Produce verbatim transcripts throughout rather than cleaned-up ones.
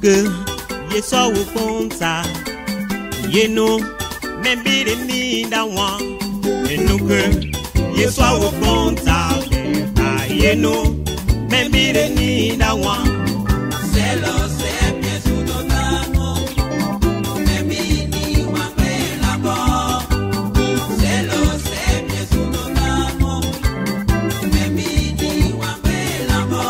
Nuke ye so wo konta ye no membi de ni da wan nuke ye so wo konta ye no membi de ni da wan c'est lo c'est bien sous totamo membi ni wa pe la bo c'est lo c'est bien sous totamo membi ni wa pe la bo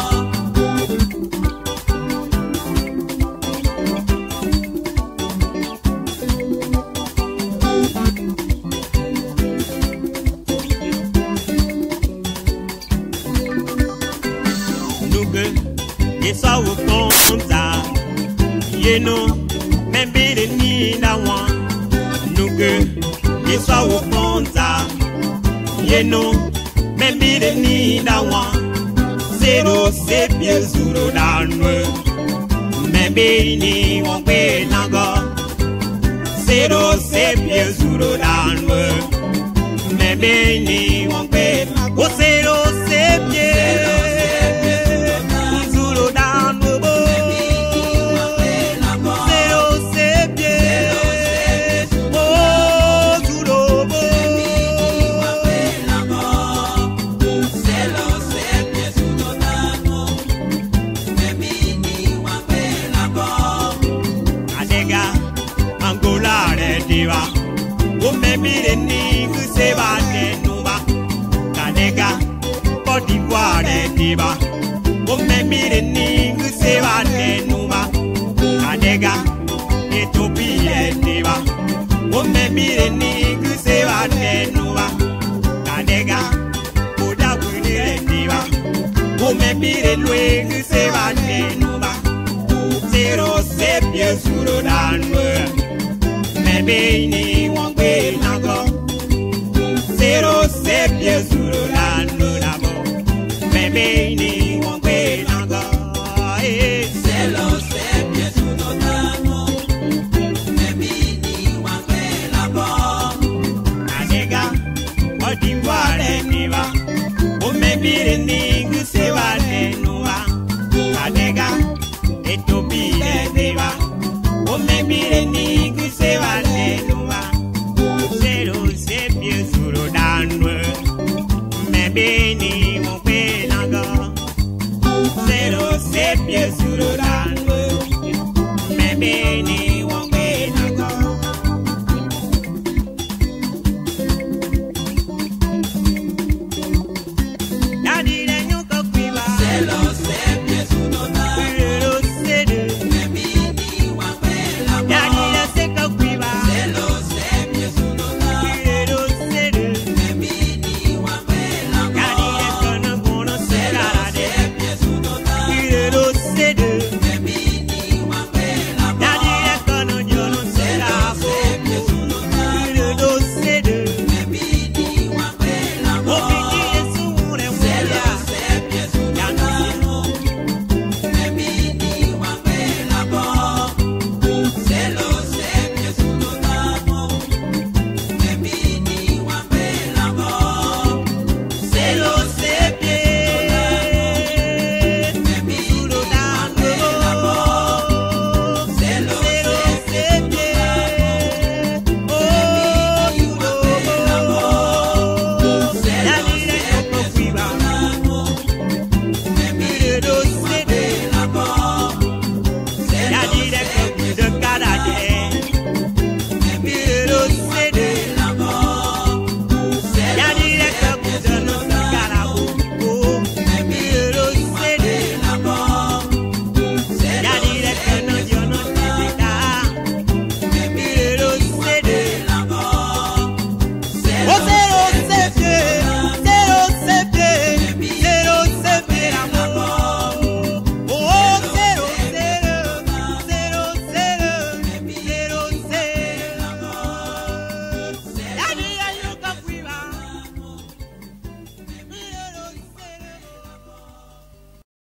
ye so wo konta ye no membi de ni da wan nuke ye so wo konta ye no membi de ni da wan zero se bien zuro da nwe membi ni won pe nago zero se bien zuro da nwe membi ni won pe nago zero se bien o membi de ni ku se ba de nu ba kanega Côte d'Ivoire de ba o membi de ni ku se ba de nu ba kanega Ethiopie de ba o membi de ni ku se ba de nu ba kanega Oda Guinée de ba o membi de lui ku se ba de nu ba zero se bien suro dan membi ni won pe nago zero se bien suro la no la bo membi